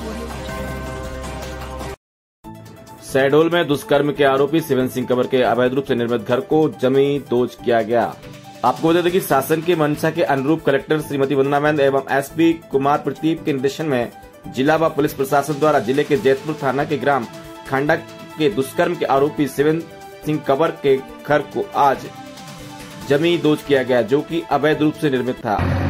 शहडोल में दुष्कर्म के आरोपी शिवेंद्र सिंह कंवर के अवैध रूप से निर्मित घर को जमी दोज किया गया। आपको बता दें कि शासन की मंशा के अनुरूप कलेक्टर श्रीमती वंदना महंत एवं एसपी कुमार प्रदीप के निर्देशन में जिला व पुलिस प्रशासन द्वारा जिले के जैतपुर थाना के ग्राम खांडा के दुष्कर्म के आरोपी शिवेंद्र सिंह कंवर के घर को आज जमी दोज किया गया, जो कि अवैध रूप से निर्मित था।